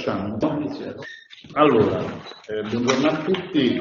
Facciamo. Allora, buongiorno a tutti.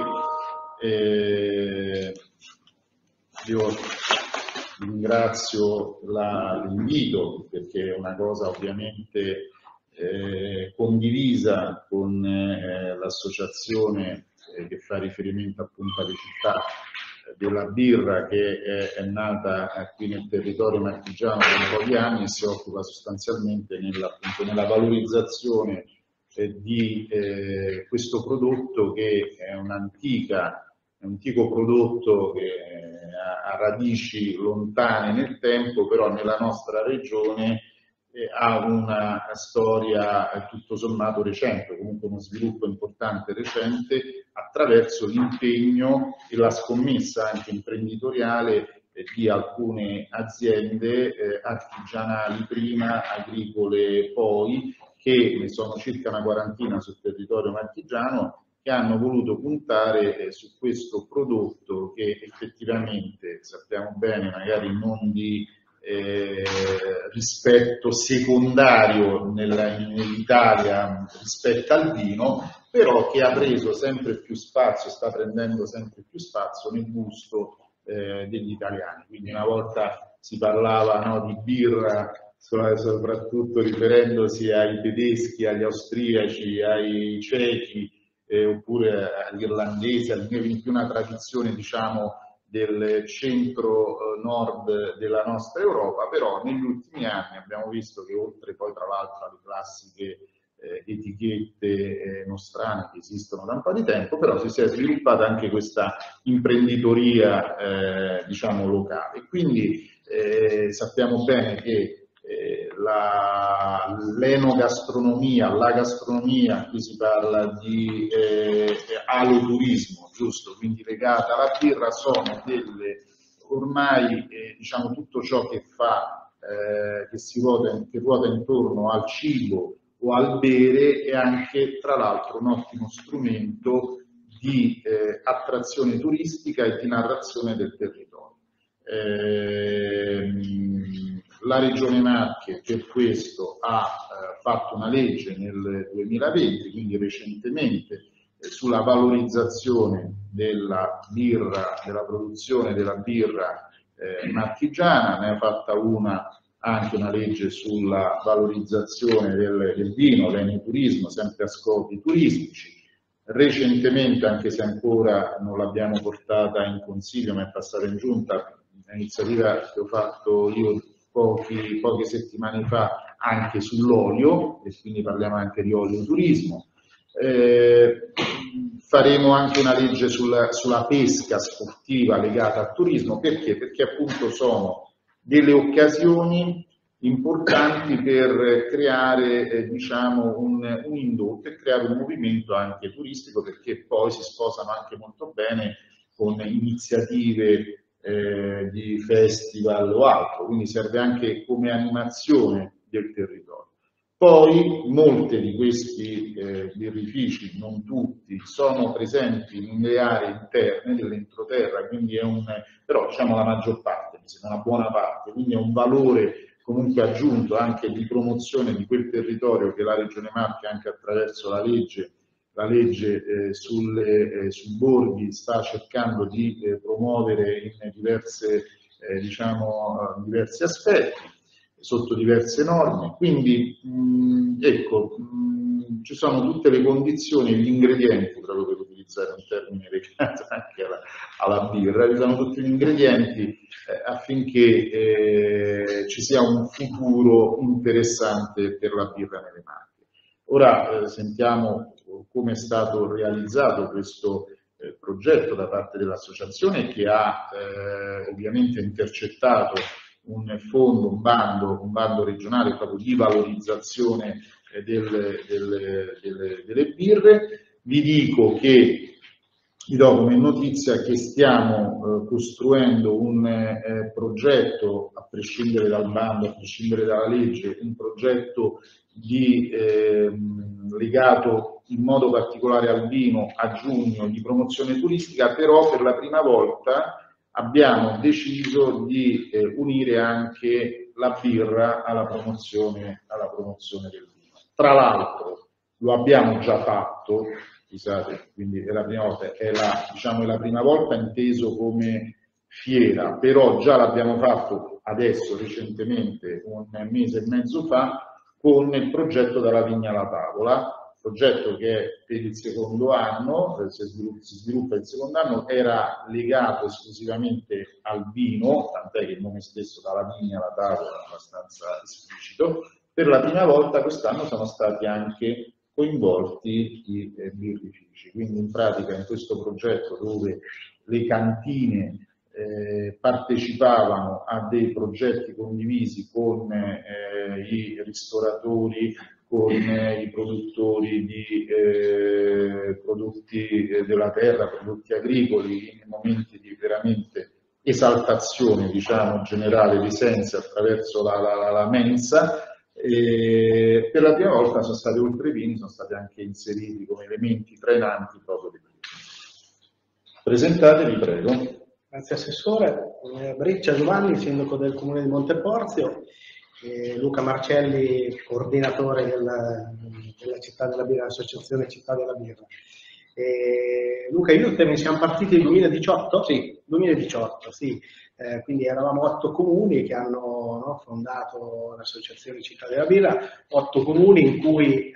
Io ringrazio l'invito perché è una cosa ovviamente condivisa con l'associazione che fa riferimento appunto alle città della birra, che è nata qui nel territorio marchigiano da un po' di anni e si occupa sostanzialmente nella valorizzazione di questo prodotto, che è un antico prodotto che ha radici lontane nel tempo, però nella nostra regione ha una storia tutto sommato recente, comunque uno sviluppo importante recente, attraverso l'impegno e la scommessa anche imprenditoriale di alcune aziende artigianali prima, agricole poi, che ne sono circa una quarantina sul territorio marchigiano, che hanno voluto puntare su questo prodotto che effettivamente, sappiamo bene, magari non di rispetto secondario nell'Italia rispetto al vino, però che ha preso sempre più spazio, sta prendendo sempre più spazio nel gusto degli italiani. Quindi una volta si parlava di birra soprattutto riferendosi ai tedeschi, agli austriaci, ai cechi, oppure agli irlandesi, in più una tradizione diciamo del centro-nord della nostra Europa, però negli ultimi anni abbiamo visto che oltre poi tra l'altro alle classiche etichette nostrane che esistono da un po' di tempo, però si è sviluppata anche questa imprenditoria diciamo locale. Quindi sappiamo bene che l'enogastronomia, la gastronomia, qui si parla di aloturismo, giusto? Quindi legata alla birra, sono ormai diciamo tutto ciò che fa, che ruota intorno al cibo o al bere, è anche tra l'altro un ottimo strumento di attrazione turistica e di narrazione del territorio. La Regione Marche per questo ha fatto una legge nel 2020, quindi recentemente, sulla valorizzazione della birra, della produzione della birra marchigiana. Ne ha fatta anche una legge sulla valorizzazione del vino, l'enoturismo, sempre a scopi turistici. Recentemente, anche se ancora non l'abbiamo portata in Consiglio, ma è passata in Giunta, un'iniziativa che ho fatto io poche settimane fa anche sull'olio, e quindi parliamo anche di oleoturismo. Faremo anche una legge sulla pesca sportiva legata al turismo. Perché? Perché appunto sono delle occasioni importanti per creare diciamo un indotto e creare un movimento anche turistico, perché poi si sposano anche molto bene con iniziative di festival o altro, quindi serve anche come animazione del territorio. Poi molte di questi birrifici, non tutti, sono presenti nelle aree interne dell'entroterra, quindi però diciamo la maggior parte, una buona parte, quindi è un valore comunque aggiunto anche di promozione di quel territorio che la Regione Marche, anche attraverso la legge sui borghi, sta cercando di promuovere in diversi aspetti, sotto diverse norme. Quindi ecco, ci sono tutte le condizioni e gli ingredienti, proprio per utilizzare un termine legato anche alla birra, ci sono tutti gli ingredienti affinché ci sia un futuro interessante per la birra nelle Marche. Ora sentiamo come è stato realizzato questo progetto da parte dell'associazione, che ha ovviamente intercettato un fondo, un bando regionale proprio di valorizzazione delle birre. Vi do come notizia che stiamo costruendo un progetto, a prescindere dal bando, a prescindere dalla legge, un progetto legato in modo particolare al vino a giugno, di promozione turistica, però per la prima volta abbiamo deciso di unire anche la birra alla promozione del vino. Tra l'altro lo abbiamo già fatto, scusate, quindi è la prima volta, diciamo, è la prima volta inteso come fiera, però già l'abbiamo fatto adesso recentemente, un mese e mezzo fa, con il progetto Dalla vigna alla tavola, progetto che è per il secondo anno, si sviluppa il secondo anno, era legato esclusivamente al vino, tant'è che il nome stesso Dalla vigna alla tavola è abbastanza esplicito. Per la prima volta quest'anno sono stati anche coinvolti i birrifici, quindi in pratica in questo progetto dove le cantine partecipavano a dei progetti condivisi con i ristoratori, con i produttori di prodotti della terra, prodotti agricoli, in momenti di veramente esaltazione, diciamo, generale di sensi attraverso la mensa. Per la prima volta sono stati, oltre ai vini, sono stati anche inseriti come elementi trainanti proprio di quelli. Presentatevi, prego. Grazie Assessore. Briccia Giovanni, Sindaco del Comune di Monteporzio, Luca Marcelli, coordinatore della Città della Birra, l'Associazione Città della Birra. Luca, io e te siamo partiti nel 2018? Sì. 2018, sì. Quindi eravamo 8 comuni che hanno fondato l'Associazione Città della Birra, 8 comuni in cui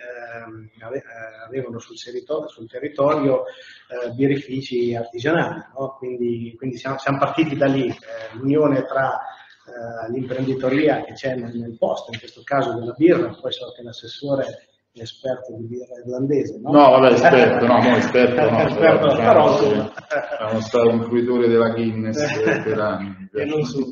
avevano sul territorio birrifici artigianali, no? Quindi siamo partiti da lì, l'unione tra l'imprenditoria che c'è nel posto, in questo caso della birra, poi so che l'assessore è esperto di birra irlandese, no? No, vabbè, esperto diciamo siamo stati un fruitore della Guinness per anni. E non solo.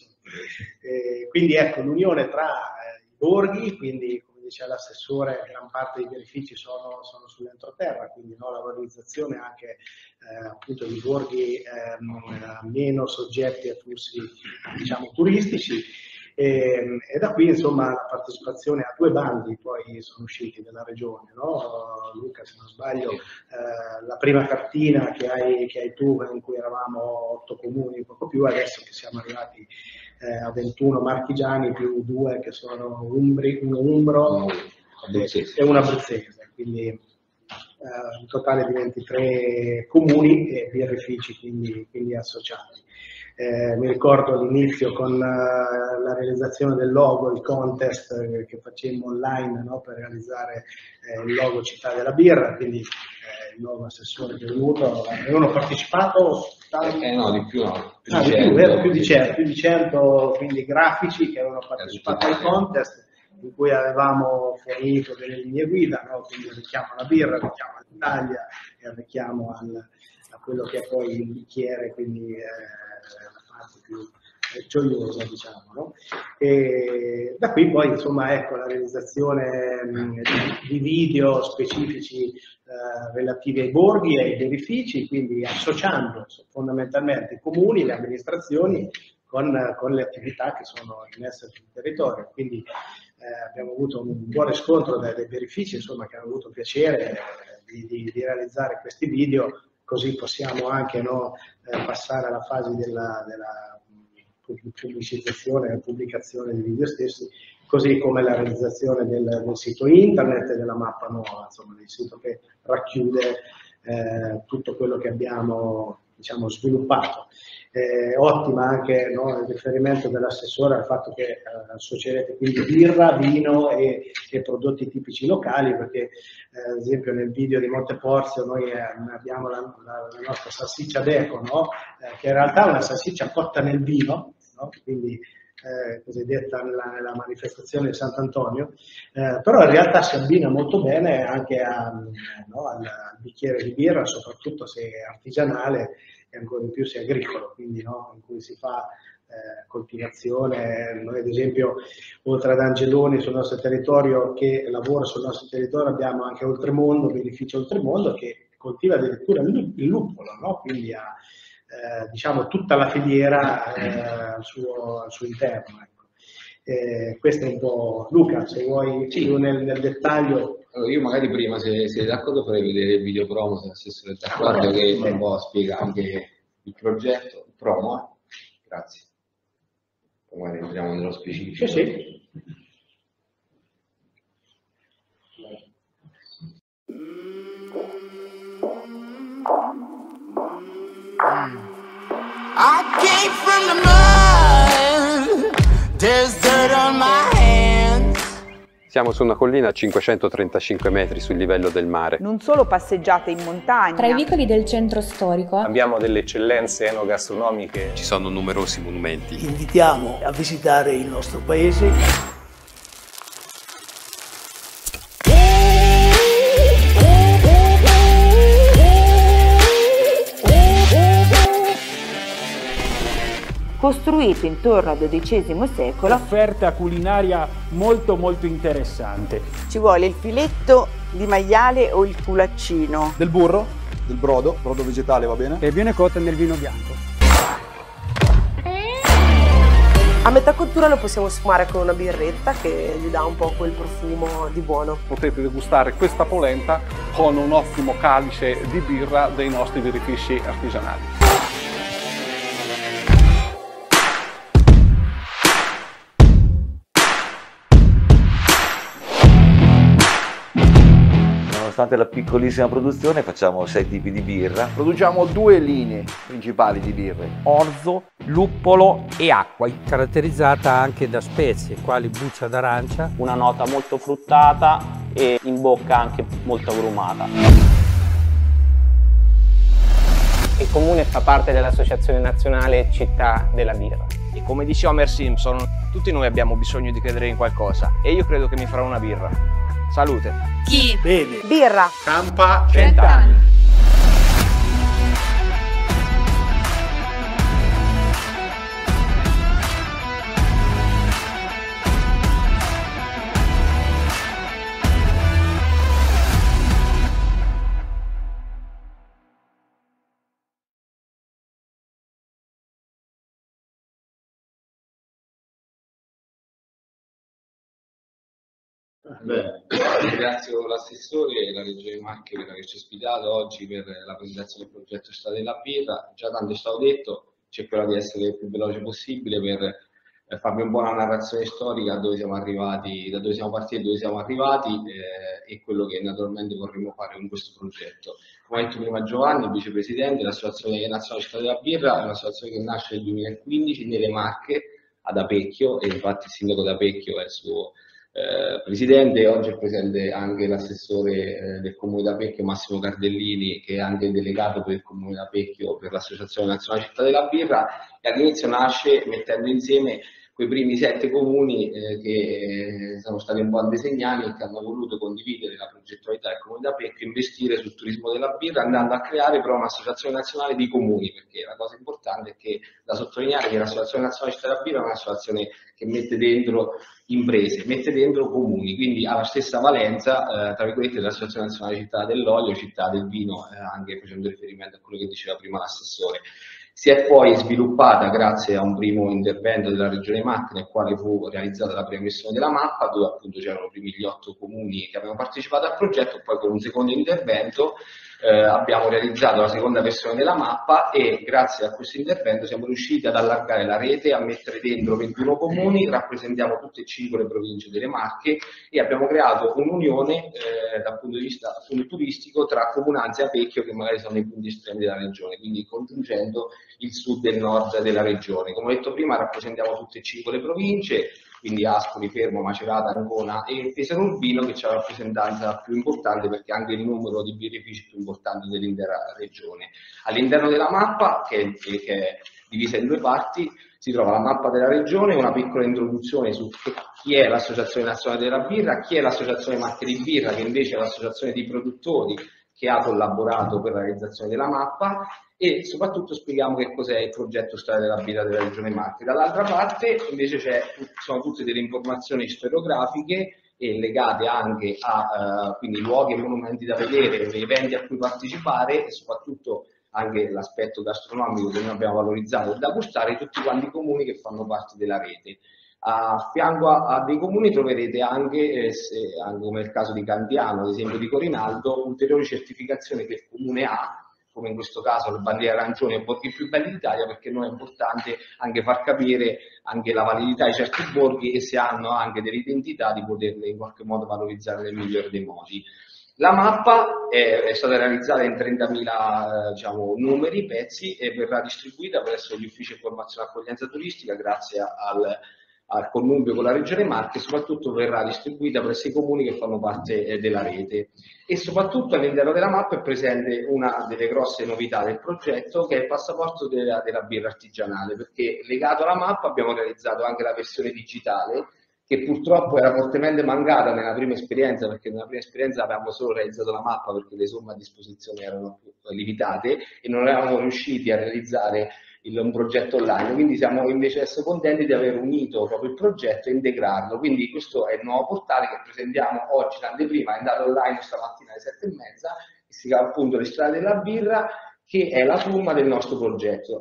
Quindi ecco, l'unione tra i borghi, quindi come dice l'assessore, gran parte dei benefici sono sull'entroterra, quindi no, la valorizzazione anche appunto di borghi meno soggetti a flussi, diciamo, turistici. E da qui insomma la partecipazione a 2 bandi poi sono usciti dalla regione, no? Luca, se non sbaglio, la prima cartina che hai tu, in cui eravamo 8 comuni, poco più, adesso che siamo arrivati a 21 marchigiani più 2 che sono uno umbro e un abruzzese, quindi in totale di 23 comuni e birrifici quindi associati. Mi ricordo all'inizio con la realizzazione del logo, il contest che facemmo online, no, per realizzare il logo Città della Birra, quindi il nuovo assessore che è venuto, avevano partecipato? No, di più no. Più di 100 quindi grafici che avevano partecipato al contest, in cui avevamo fornito delle linee guida, no? Quindi il richiamo alla birra, il richiamo all'Italia e il richiamo a quello che è poi il bicchiere, quindi la parte più gioiosa, diciamo, no? E da qui poi insomma ecco la realizzazione di video specifici relativi ai borghi e ai birrifici, quindi associando fondamentalmente i comuni, le amministrazioni con le attività che sono in essere sul territorio. Quindi abbiamo avuto un buon riscontro dai birrifici, insomma, che hanno avuto piacere di realizzare questi video, così possiamo anche passare alla fase della pubblicizzazione e pubblicazione dei video stessi, così come la realizzazione del sito internet e della mappa nuova, insomma, del sito che racchiude tutto quello che abbiamo, diciamo, sviluppato. Ottima anche il riferimento dell'assessore al fatto che associerete quindi birra, vino e prodotti tipici locali, perché ad esempio nel video di Monteporzio noi abbiamo la nostra salsiccia d'eco, no? Che in realtà è una salsiccia cotta nel vino, no? Quindi cosiddetta nella manifestazione di Sant'Antonio, però in realtà si abbina molto bene anche al bicchiere di birra, soprattutto se è artigianale e ancora di più se è agricolo, quindi in cui si fa coltivazione. Noi ad esempio, oltre ad Angeloni sul nostro territorio, che lavora sul nostro territorio, abbiamo anche Oltremondo, Beneficio Oltremondo, che coltiva addirittura il luppolo, no? Quindi ha diciamo tutta la filiera al suo interno. Ecco. Questo è un po', Luca, se vuoi più nel dettaglio. Allora, io magari prima, se siete d'accordo, farei vedere il video promo, se l'assessore è d'accordo, che un po' spiega anche il progetto, il promo. Grazie. Poi magari entriamo nello specifico. Sì. right from the mud. There's dirt on my hands. Siamo su una collina a 535 metri sul livello del mare. Non solo passeggiate in montagna. Tra i vicoli del centro storico abbiamo delle eccellenze enogastronomiche. Ci sono numerosi monumenti. Ti invitiamo a visitare il nostro paese. Costruito intorno al XII secolo. Offerta culinaria molto interessante. Ci vuole il filetto di maiale o il culaccino. Del burro, del brodo vegetale va bene. E viene cotta nel vino bianco. A metà cottura lo possiamo sfumare con una birretta che gli dà un po' quel profumo di buono. Potete degustare questa polenta con un ottimo calice di birra dei nostri birrifici artigianali. Nonostante la piccolissima produzione facciamo 6 tipi di birra. Produciamo 2 linee principali di birre: orzo, luppolo e acqua. Caratterizzata anche da spezie, quali buccia d'arancia. Una nota molto fruttata e in bocca anche molto agrumata. Il comune fa parte dell'Associazione Nazionale Città della Birra. E come diceva Homer Simpson, tutti noi abbiamo bisogno di credere in qualcosa e io credo che mi farò una birra. Salute! Chi? Bene. Birra. Campa 100 anni. Bene, ringrazio l'assessore e la Regione Marche per averci ospitato oggi per la presentazione del progetto Strade della Birra. Già tanto è stato detto, cercherò di essere il più veloce possibile per farvi un po' una narrazione storica da dove siamo arrivati, da dove siamo partiti e dove siamo arrivati e quello che naturalmente vorremmo fare con questo progetto. Come ha detto prima Giovanni, vicepresidente, l'Associazione Nazionale Città della Birra è un'associazione che nasce nel 2015 nelle Marche, ad Apecchio, e infatti il sindaco d'Apecchio è il suo presidente. Oggi è presente anche l'assessore del comune d'Apecchio Massimo Cardellini, che è anche il delegato per il comune d'Apecchio per l'Associazione Nazionale Città della Birra, e all'inizio nasce mettendo insieme quei primi 7 comuni che sono stati un po' andesegnati e che hanno voluto condividere la progettualità del comune d'Apecchio, investire sul turismo della birra, andando a creare però un'associazione nazionale di comuni, perché la cosa importante è che da sottolineare che l'Associazione Nazionale Città della Birra è un'associazione che mette dentro imprese, mette dentro comuni, quindi ha la stessa valenza, tra virgolette, dell'Associazione Nazionale Città dell'Olio, Città del Vino, anche facendo riferimento a quello che diceva prima l'assessore. Si è poi sviluppata grazie a un primo intervento della Regione Marche, nel quale fu realizzata la prima versione della mappa, dove appunto c'erano i primi gli 8 comuni che avevano partecipato al progetto. Poi con un secondo intervento abbiamo realizzato la seconda versione della mappa e grazie a questo intervento siamo riusciti ad allargare la rete, a mettere dentro 21 comuni, rappresentiamo tutte e 5 le province delle Marche e abbiamo creato un'unione dal punto di vista appunto turistico tra Comunanza e Apecchio, che magari sono nei punti estremi della regione, quindi congiungendo il sud e il nord della regione. Come ho detto prima, rappresentiamo tutte e 5 le province, quindi Ascoli, Fermo, Macerata, Ancona e Pesaro Urbino, che c'è la rappresentanza più importante perché anche il numero di birrifici più importanti dell'intera regione. All'interno della mappa, che è divisa in 2 parti, si trova la mappa della regione, una piccola introduzione su chi è l'Associazione Nazionale della Birra, chi è l'Associazione Marche di Birra, che invece è l'associazione di produttori che ha collaborato per la realizzazione della mappa, e soprattutto spieghiamo che cos'è il progetto Strade della Birra della Regione Marche. Dall'altra parte invece sono tutte delle informazioni storiografiche e legate anche a quindi luoghi e monumenti da vedere, eventi a cui partecipare e soprattutto anche l'aspetto gastronomico che noi abbiamo valorizzato e da gustare tutti quanti i comuni che fanno parte della rete. A fianco a dei comuni troverete anche, come nel caso di Candiano, ad esempio di Corinaldo, ulteriori certificazioni che il comune ha, come in questo caso le bandiere arancioni e borghi più belli d'Italia, perché noi è importante anche far capire anche la validità di certi borghi e se hanno anche delle identità di poterle in qualche modo valorizzare nel migliore dei modi. La mappa è stata realizzata in 30.000 numeri, pezzi, e verrà distribuita presso gli uffici informazione e accoglienza turistica grazie al connubio con la Regione Marche, e soprattutto verrà distribuita presso i comuni che fanno parte della rete. E soprattutto all'interno della mappa è presente una delle grosse novità del progetto, che è il passaporto della birra artigianale, perché legato alla mappa abbiamo realizzato anche la versione digitale, che purtroppo era fortemente mancata nella prima esperienza, perché nella prima esperienza avevamo solo realizzato la mappa perché le somme a disposizione erano limitate e non eravamo riusciti a realizzare un progetto online. Quindi siamo invece adesso contenti di aver unito proprio il progetto e integrarlo. Quindi questo è il nuovo portale che presentiamo oggi, l'anteprima è andato online stamattina alle 7:30, che si chiama appunto Le Strade della Birra, che è la somma del nostro progetto,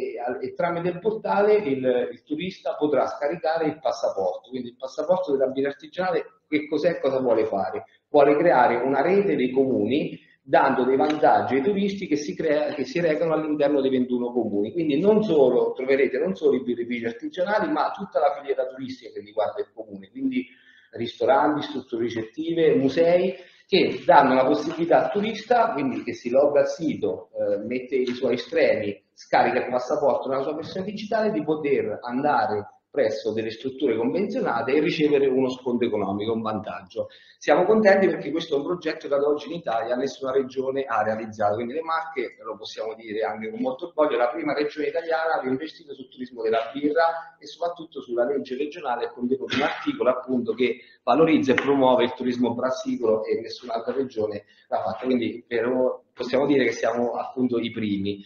e tramite il portale il turista potrà scaricare il passaporto. Quindi il passaporto della birra artigianale che cos'è e cosa vuole fare? Vuole creare una rete dei comuni, dando dei vantaggi ai turisti che si recano all'interno dei 21 comuni. Quindi troverete non solo i birrifici artigianali, ma tutta la filiera turistica che riguarda il comune, quindi ristoranti, strutture ricettive, musei, che danno la possibilità al turista, quindi che si logga al sito, mette i suoi estremi, scarica il passaporto nella sua versione digitale, di poter andare presso delle strutture convenzionate e ricevere uno sconto economico, un vantaggio. Siamo contenti perché questo è un progetto che ad oggi in Italia nessuna regione ha realizzato, quindi le Marche, lo possiamo dire anche con molto orgoglio, è la prima regione italiana che ha investito sul turismo della birra e soprattutto sulla legge regionale è contenuto un articolo appunto che valorizza e promuove il turismo brassicolo e nessun'altra regione l'ha fatto, quindi possiamo dire che siamo appunto i primi.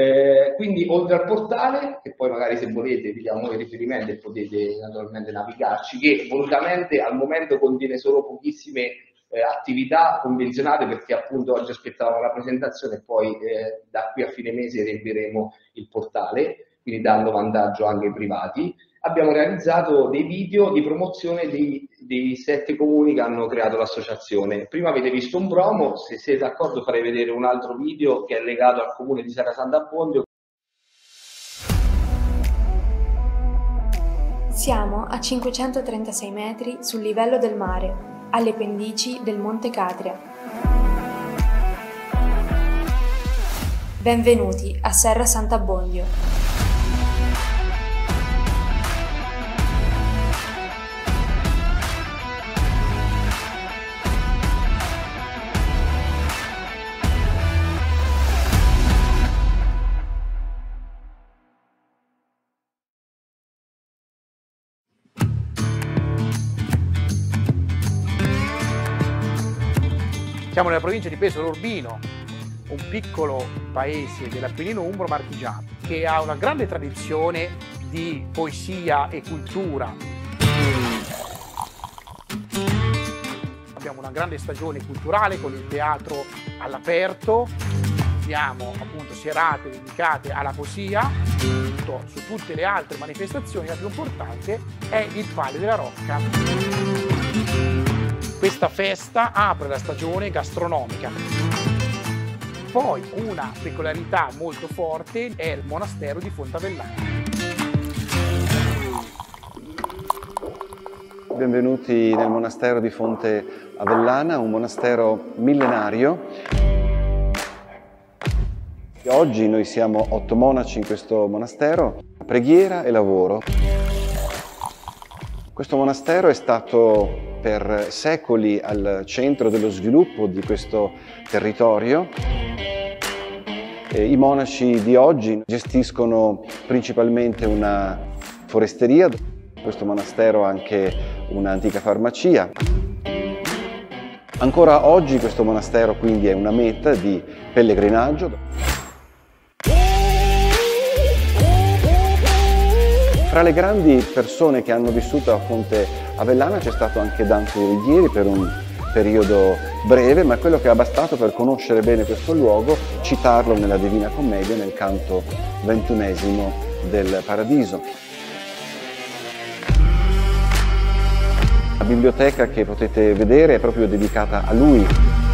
Quindi oltre al portale, che poi magari se volete vi diamo i riferimenti e potete naturalmente navigarci, che volutamente al momento contiene solo pochissime attività convenzionate, perché appunto oggi aspettavamo la presentazione e poi da qui a fine mese riempiremo il portale, quindi dando vantaggio anche ai privati. Abbiamo realizzato dei video di promozione dei 7 comuni che hanno creato l'associazione. Prima avete visto un promo, se siete d'accordo farei vedere un altro video che è legato al comune di Serra Sant'Abbondio. Siamo a 536 metri sul livello del mare, alle pendici del Monte Catria. Benvenuti a Serra Sant'Abbondio. Siamo nella provincia di Pesaro Urbino, un piccolo paese dell'Appennino Umbro marchigiano che ha una grande tradizione di poesia e cultura. Abbiamo una grande stagione culturale con il teatro all'aperto, abbiamo appunto serate dedicate alla poesia. Su tutte le altre manifestazioni la più importante è il Pale della Rocca. Questa festa apre la stagione gastronomica. Poi una peculiarità molto forte è il monastero di Fontavellana. Benvenuti nel monastero di Fonte Avellana, un monastero millenario. Oggi noi siamo 8 monaci in questo monastero, preghiera e lavoro. Questo monastero è stato per secoli al centro dello sviluppo di questo territorio. I monaci di oggi gestiscono principalmente una foresteria, questo monastero ha anche un'antica farmacia. Ancora oggi questo monastero quindi è una meta di pellegrinaggio. Tra le grandi persone che hanno vissuto a Fonte Avellana c'è stato anche Dante Alighieri per un periodo breve, ma quello che ha bastato per conoscere bene questo luogo, citarlo nella Divina Commedia, nel canto 21esimo del Paradiso. La biblioteca che potete vedere è proprio dedicata a lui.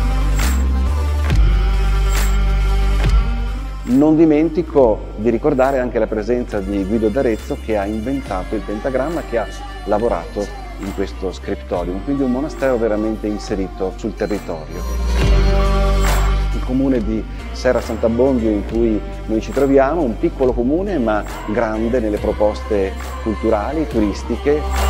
Non dimentico di ricordare anche la presenza di Guido d'Arezzo, che ha inventato il pentagramma, che ha lavorato in questo scriptorium, quindi un monastero veramente inserito sul territorio. Il comune di Serra Sant'Abbondio in cui noi ci troviamo, un piccolo comune ma grande nelle proposte culturali, turistiche.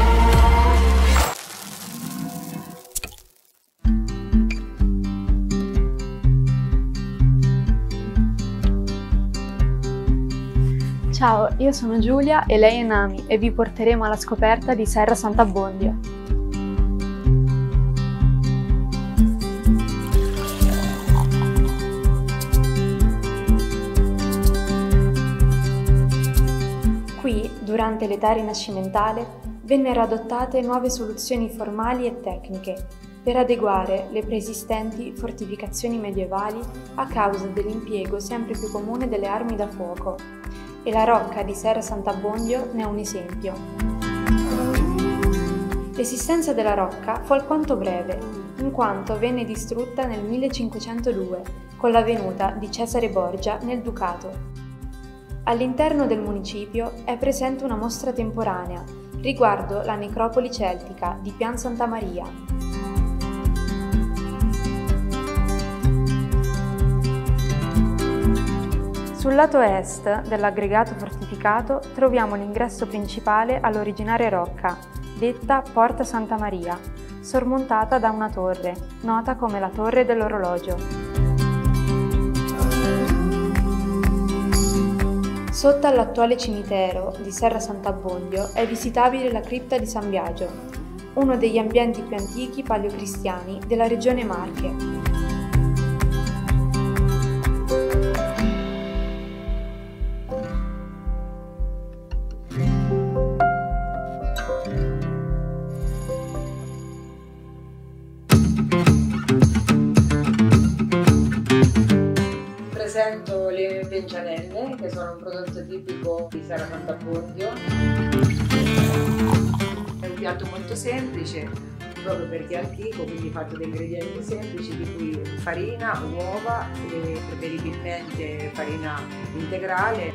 Ciao, io sono Giulia e lei è Nami e vi porteremo alla scoperta di Serra Sant'Abbondio. Qui, durante l'età rinascimentale, vennero adottate nuove soluzioni formali e tecniche per adeguare le preesistenti fortificazioni medievali a causa dell'impiego sempre più comune delle armi da fuoco. E la rocca di Serra Sant'Abbondio ne è un esempio. L'esistenza della rocca fu alquanto breve, in quanto venne distrutta nel 1502 con la venuta di Cesare Borgia nel Ducato. All'interno del municipio è presente una mostra temporanea riguardo la necropoli celtica di Pian Santa Maria. Sul lato est dell'aggregato fortificato troviamo l'ingresso principale all'originaria rocca, detta Porta Santa Maria, sormontata da una torre, nota come la Torre dell'Orologio. Sotto all'attuale cimitero di Serra Sant'Abbondio è visitabile la cripta di San Biagio, uno degli ambienti più antichi paleocristiani della regione Marche. Presento le bencianelle, che sono un prodotto tipico di Serra Sant'Abbondio. È un piatto molto semplice, proprio perché è antico, quindi fatto da ingredienti semplici, di cui farina, uova e preferibilmente farina integrale.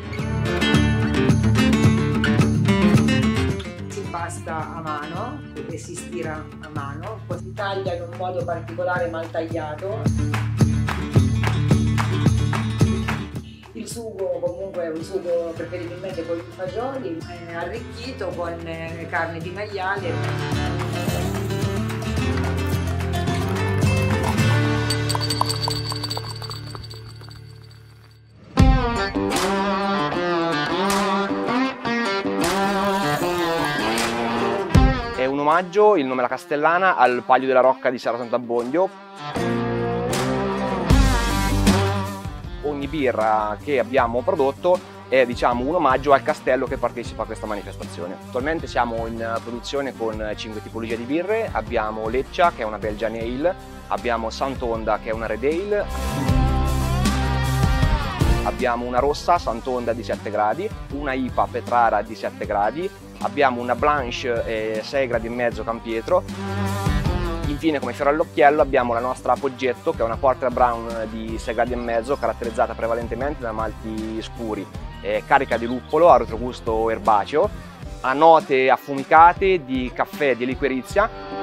Si impasta a mano e si stira a mano, poi si taglia in un modo particolare mal tagliato. Il sugo comunque è un sugo preferibilmente con i fagioli, è arricchito con carne di maiale. È un omaggio, il nome La Castellana, al Palio della Rocca di Serra Sant'Abbondio. Ogni birra che abbiamo prodotto è, diciamo, un omaggio al castello che partecipa a questa manifestazione. Attualmente siamo in produzione con 5 tipologie di birre. Abbiamo Leccia, che è una Belgian Ale, abbiamo Sant'Onda, che è una Red Ale, abbiamo una rossa Sant'Onda di 7 gradi, una IPA Petrara di 7 gradi, abbiamo una Blanche 6 gradi e mezzo Campietro. Infine, come fiore all'occhiello, abbiamo la nostra Poggetto, che è una Porter Brown di 6 gradi e mezzo, caratterizzata prevalentemente da malti scuri, carica di luppolo a retrogusto erbaceo, ha note affumicate di caffè di liquirizia.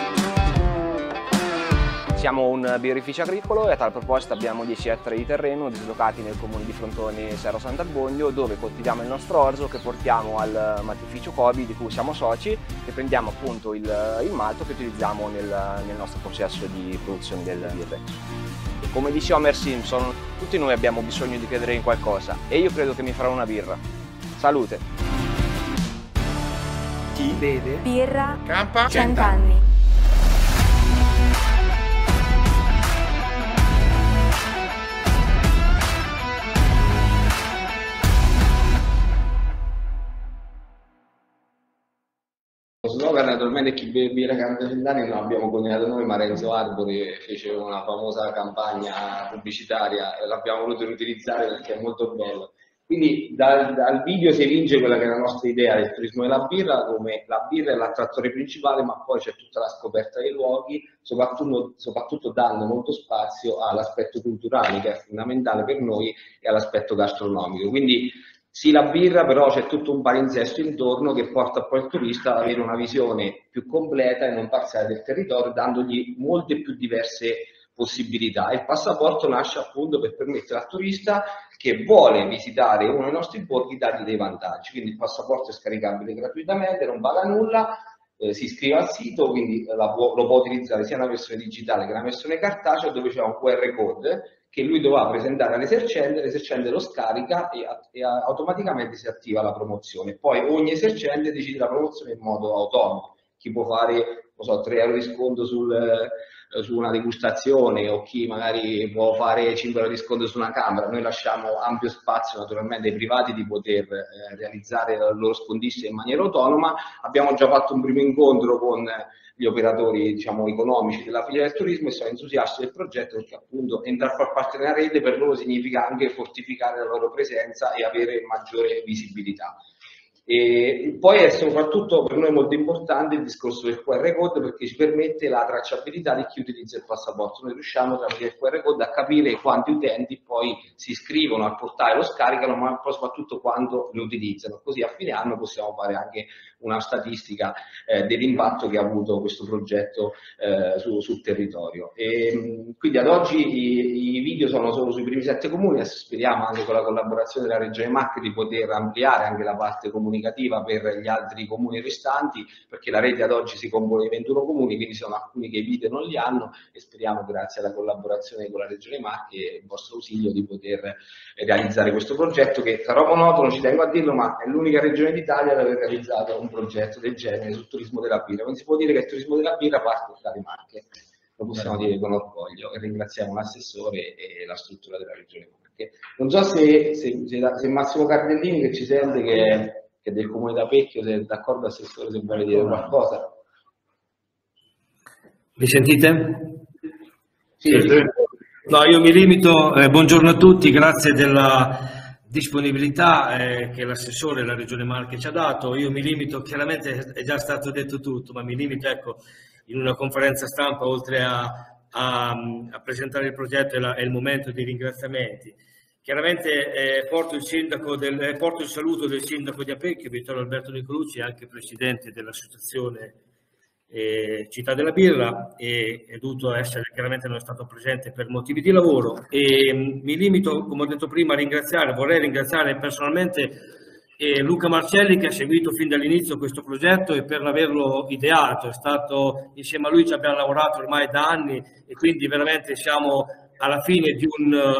Siamo un birrificio agricolo e a tal proposito abbiamo 10 ettari di terreno dislocati nel comune di Frontone Serra Sant'Abbondio, dove coltiviamo il nostro orzo che portiamo al maltificio Cobi, di cui siamo soci, e prendiamo appunto il malto che utilizziamo nel nostro processo di produzione delle birre. Come dice Homer Simpson, tutti noi abbiamo bisogno di credere in qualcosa e io credo che mi farò una birra. Salute! Chi beve birra campa 100 anni. Lo slogan naturalmente chi beve birra campa 100 anni non abbiamo coniato noi, ma Renzo Arbori fece una famosa campagna pubblicitaria e l'abbiamo voluto riutilizzare perché è molto bello. Quindi dal video si evince quella che è la nostra idea del turismo della birra, come la birra è l'attrattore principale, ma poi c'è tutta la scoperta dei luoghi, soprattutto dando molto spazio all'aspetto culturale, che è fondamentale per noi, e all'aspetto gastronomico. Quindi Sì, la birra, però c'è tutto un palinsesto intorno che porta poi il turista ad avere una visione più completa e non parziale del territorio, dandogli molte più diverse possibilità. Il passaporto nasce appunto per permettere al turista che vuole visitare uno dei nostri borghi dargli dei vantaggi. Quindi il passaporto è scaricabile gratuitamente, non paga nulla, si iscrive al sito, quindi lo può utilizzare sia una versione digitale che una versione cartacea, dove c'è un QR code che lui dovrà presentare all'esercente, l'esercente lo scarica e automaticamente si attiva la promozione. Poi ogni esercente decide la promozione in modo autonomo. Chi può fare, non so, 3 euro di sconto su una degustazione, o chi magari può fare 5 euro di sconto su una camera. Noi lasciamo ampio spazio naturalmente ai privati di poter realizzare le loro scondiste in maniera autonoma. Abbiamo già fatto un primo incontro con gli operatori, diciamo, economici della filiera del turismo, e sono entusiasti del progetto, perché appunto entrare a far parte della rete per loro significa anche fortificare la loro presenza e avere maggiore visibilità. E poi è soprattutto per noi molto importante il discorso del QR code, perché ci permette la tracciabilità di chi utilizza il passaporto. Noi riusciamo tramite il QR code a capire quanti utenti poi si iscrivono al portale, lo scaricano, ma poi soprattutto quando lo utilizzano. Così a fine anno possiamo fare anche una statistica dell'impatto che ha avuto questo progetto sul territorio. E quindi ad oggi i video sono solo sui primi 7 comuni, adesso speriamo anche con la collaborazione della Regione Marche di poter ampliare anche la parte comunicativa per gli altri comuni restanti, perché la rete ad oggi si compone di 21 comuni, quindi sono alcuni che i video non li hanno, e speriamo, grazie alla collaborazione con la Regione Marche e il vostro ausilio, di poter realizzare questo progetto, che sarò monotono, ci tengo a dirlo, ma è l'unica regione d'Italia ad aver realizzato un progetto del genere sul turismo della birra. Quindi si può dire che il turismo della birra parte dalle Marche, lo possiamo dire con orgoglio, e ringraziamo l'assessore e la struttura della Regione Marche. Non so se Massimo Cardellini, che ci sente, che è del comune d'Apecchio, se è d'accordo, assessore, se vuole dire qualcosa. Mi sentite? Sì. No, io mi limito, buongiorno a tutti, grazie della disponibilità che l'assessore della Regione Marche ci ha dato. Io mi limito, chiaramente è già stato detto tutto, ma mi limito, ecco, in una conferenza stampa, oltre a presentare il progetto, è il momento di ringraziamenti. Chiaramente porto il saluto del sindaco di Apecchio, Vittorio Alberto Nicolucci, anche presidente dell'associazione Città della Birra, e è dovuto essere, chiaramente non è stato presente per motivi di lavoro, e mi limito, come ho detto prima, vorrei ringraziare personalmente Luca Marcelli, che ha seguito fin dall'inizio questo progetto e per averlo ideato. Insieme a lui ci abbiamo lavorato ormai da anni, e quindi veramente siamo alla fine di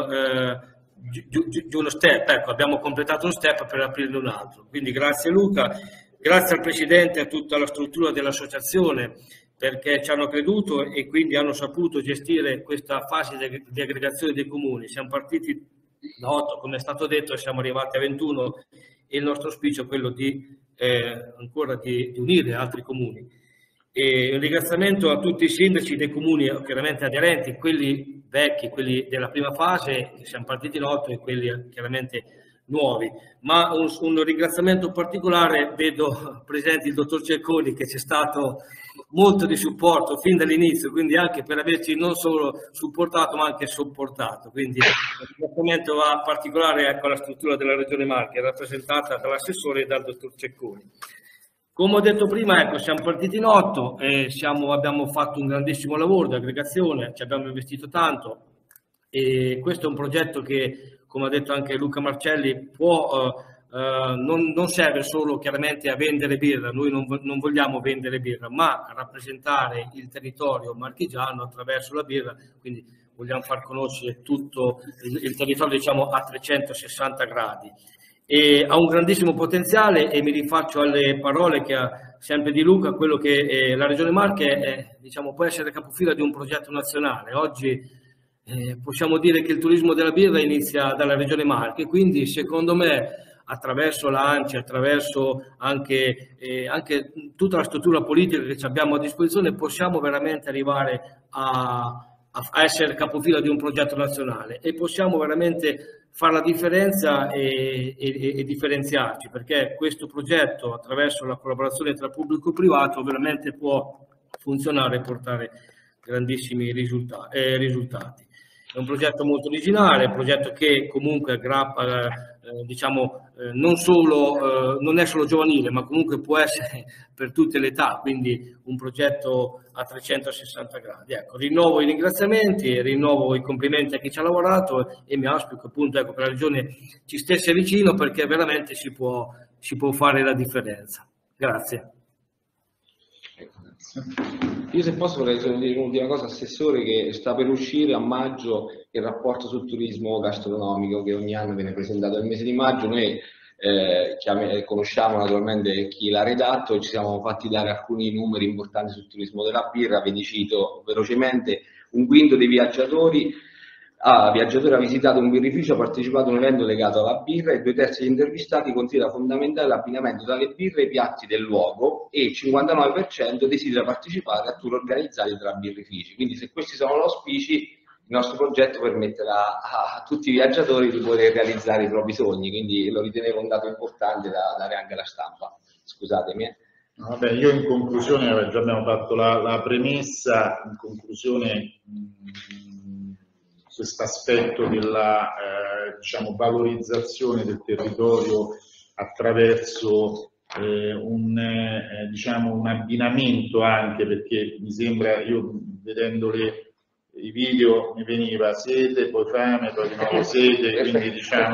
uno step, ecco, abbiamo completato uno step per aprirne un altro. Quindi grazie Luca, grazie al Presidente e a tutta la struttura dell'associazione, perché ci hanno creduto e quindi hanno saputo gestire questa fase di aggregazione dei comuni. Siamo partiti da 8, come è stato detto, e siamo arrivati a 21, e il nostro auspicio è quello ancora di unire altri comuni. E un ringraziamento a tutti i sindaci dei comuni chiaramente aderenti, quelli vecchi, quelli della prima fase, che siamo partiti in 8, e quelli chiaramente nuovi. Ma un ringraziamento particolare, vedo presente il dottor Cecconi, che c'è stato molto di supporto fin dall'inizio, quindi anche per averci non solo supportato ma anche sopportato. Quindi un ringraziamento va particolare, ecco, alla struttura della Regione Marche, rappresentata dall'assessore e dal dottor Cecconi. Come ho detto prima, ecco, siamo partiti in 8 e abbiamo fatto un grandissimo lavoro di aggregazione, ci abbiamo investito tanto, e questo è un progetto che, come ha detto anche Luca Marcelli, non serve solo chiaramente a vendere birra. Noi non vogliamo vendere birra, ma a rappresentare il territorio marchigiano attraverso la birra, quindi vogliamo far conoscere tutto il territorio, diciamo, a 360 gradi. E ha un grandissimo potenziale, e mi rifaccio alle parole che ha sempre di Luca, quello che la Regione Marche diciamo, può essere capofila di un progetto nazionale. Oggi possiamo dire che il turismo della birra inizia dalla Regione Marche, quindi secondo me, attraverso l'ANCI, attraverso anche tutta la struttura politica che abbiamo a disposizione, possiamo veramente arrivare a essere capofila di un progetto nazionale, e possiamo veramente fare la differenza e differenziarci, perché questo progetto, attraverso la collaborazione tra pubblico e privato, veramente può funzionare e portare grandissimi risultati. È un progetto molto originale, un progetto che comunque aggrappa, diciamo, non è solo giovanile, ma comunque può essere per tutte le età, quindi un progetto a 360 gradi. Ecco, rinnovo i ringraziamenti, rinnovo i complimenti a chi ci ha lavorato e mi auspico appunto, ecco, che la Regione ci stesse vicino, perché veramente si può fare la differenza. Grazie. Io, se posso, vorrei dire un'ultima cosa, Assessore, che sta per uscire a maggio il rapporto sul turismo gastronomico che ogni anno viene presentato nel mese di maggio. Noi conosciamo naturalmente chi l'ha redatto e ci siamo fatti dare alcuni numeri importanti sul turismo della birra. Vi cito velocemente: un quinto dei viaggiatori ha visitato un birrificio, ha partecipato a un evento legato alla birra, e 2/3 degli intervistati considera fondamentale l'abbinamento tra le birre e i piatti del luogo, e il 59% desidera partecipare a tour organizzati tra birrifici. Quindi, se questi sono gli auspici, il nostro progetto permetterà a tutti i viaggiatori di poter realizzare i propri sogni, quindi lo ritenevo un dato importante da dare anche alla stampa. Scusatemi. Vabbè, io in conclusione, già abbiamo fatto la premessa, in conclusione questo aspetto della diciamo, valorizzazione del territorio attraverso diciamo, un abbinamento, anche perché mi sembra, io vedendo i video mi veniva sete, poi fame, poi di nuovo sete, quindi diciamo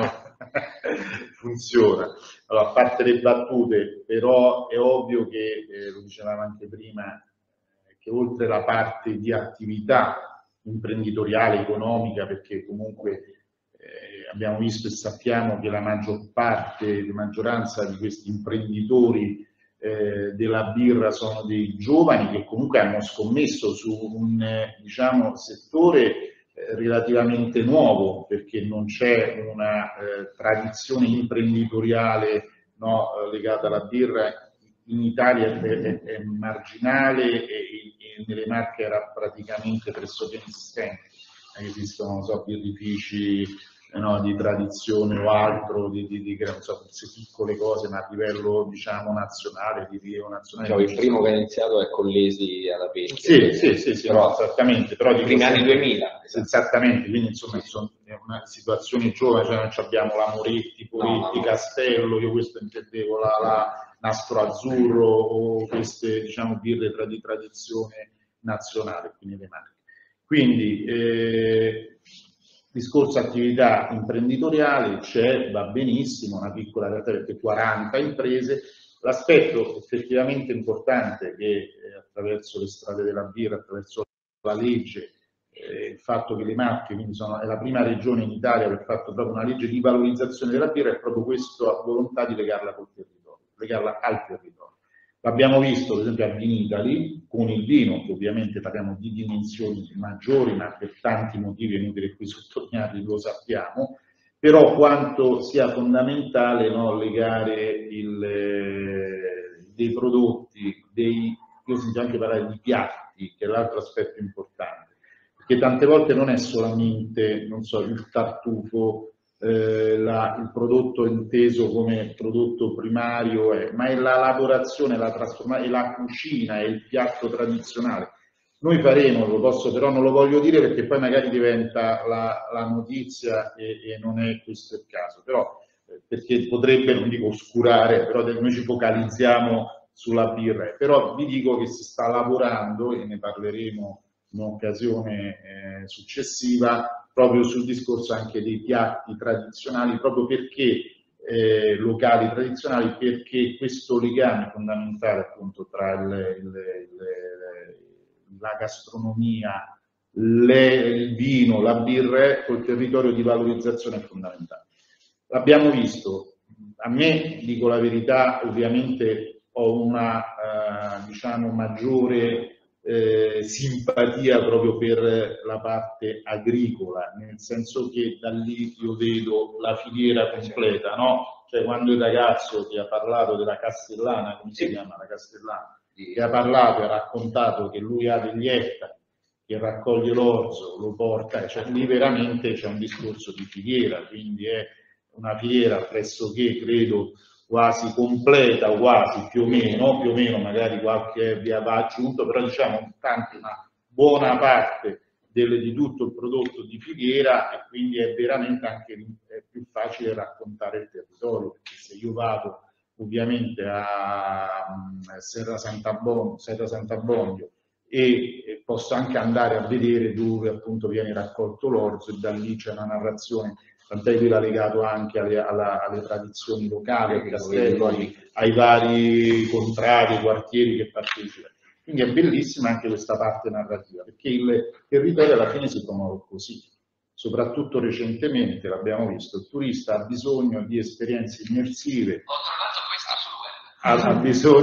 funziona. Allora, a parte le battute, però è ovvio che, lo dicevamo anche prima, che oltre la parte di attività imprenditoriale, economica, perché comunque abbiamo visto e sappiamo che la maggioranza di questi imprenditori della birra sono dei giovani che comunque hanno scommesso su un diciamo, settore relativamente nuovo, perché non c'è una tradizione imprenditoriale legata alla birra. In Italia è marginale e nelle Marche era praticamente pressoché inesistente. Esistono, non so, birrifici di tradizione o altro, non so, forse piccole cose, ma a livello diciamo nazionale, di rilievo nazionale. Cioè, il primo che ha iniziato è Collesi alla Pesca. Sì, però, esattamente. Però i primi anni 2000. Esattamente, quindi insomma sono una situazione giovane, cioè noi abbiamo la Moretti, Poretti, Castello, io questo intendevo, la Nastro Azzurro, o queste diciamo birre di tradizione nazionale, quindi le Marche. Quindi discorso attività imprenditoriale c'è, va benissimo, una piccola realtà perché 40 imprese. L'aspetto effettivamente importante che attraverso le strade della birra, attraverso la legge, il fatto che le Marche quindi è la prima regione in Italia per fatto proprio una legge di valorizzazione della birra, è proprio questa volontà di legarla col territorio, legarla al territorio. L'abbiamo visto per esempio a Vinitaly con il vino, che ovviamente parliamo di dimensioni maggiori, ma per tanti motivi, è inutile qui sottolinearli, lo sappiamo, però quanto sia fondamentale legare dei prodotti, io sento anche parlare di piatti, che è l'altro aspetto importante, perché tante volte non è solamente, non so, il tartufo, il prodotto inteso come prodotto primario, ma è la lavorazione, la trasformazione, è la cucina, è il piatto tradizionale. Noi faremo, però non lo voglio dire perché poi magari diventa la notizia e non è questo il caso, però perché potrebbe, non dico oscurare, però noi ci focalizziamo sulla birra, però vi dico che si sta lavorando, e ne parleremo in occasione successiva, proprio sul discorso anche dei piatti tradizionali, proprio perché locali tradizionali, perché questo legame fondamentale appunto tra la gastronomia, il vino, la birra col territorio di valorizzazione è fondamentale. L'abbiamo visto, a me, dico la verità, ovviamente ho una diciamo maggiore simpatia proprio per la parte agricola, nel senso che da lì io vedo la filiera completa, no? Cioè quando il ragazzo che ha parlato della Castellana, come si chiama la Castellana, che ha parlato e ha raccontato che lui ha degli ettari, che raccoglie l'orzo, lo porta, cioè lì veramente c'è un discorso di filiera, quindi è una filiera pressoché, credo, quasi completa, quasi più o meno magari qualche via va aggiunto, però diciamo tanto una buona parte di tutto il prodotto di filiera, e quindi è veramente anche più facile raccontare il territorio, perché se io vado ovviamente a Serra Sant'Abbondio e posso anche andare a vedere dove appunto viene raccolto l'orzo, e da lì c'è una narrazione, tant'è che l'ha legato anche alle tradizioni locali, al castello, ai vari contrari, quartieri che partecipano. Quindi è bellissima anche questa parte narrativa, perché il territorio alla fine si promuove così. Soprattutto recentemente, l'abbiamo visto, il turista ha bisogno di esperienze immersive, ha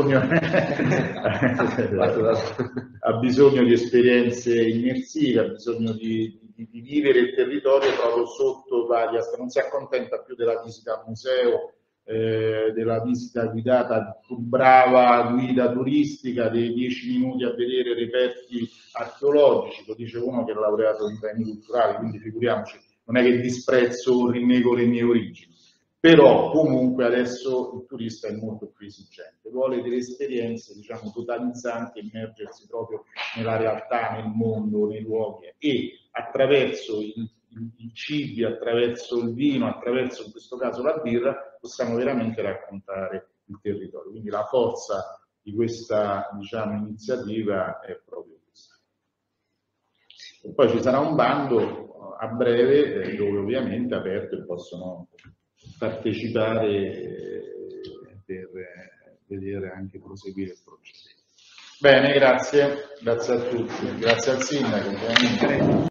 bisogno di esperienze immersive, ha bisogno di vivere il territorio proprio sotto vari aspetti. Non si accontenta più della visita al museo, della visita guidata, più brava guida turistica, dei 10 minuti a vedere reperti archeologici. Lo dice uno che è laureato in beni culturali, quindi figuriamoci, non è che disprezzo o rinnego le mie origini. Però comunque adesso il turista è molto più esigente, vuole delle esperienze, diciamo, totalizzanti, immergersi proprio nella realtà, nel mondo, nei luoghi, e attraverso i cibi, attraverso il vino, attraverso in questo caso la birra, possiamo veramente raccontare il territorio. Quindi la forza di questa, diciamo, iniziativa è proprio questa. E poi ci sarà un bando a breve dove ovviamente aperto e possono partecipare per vedere anche proseguire il progetto. Bene, grazie a tutti, grazie al sindaco.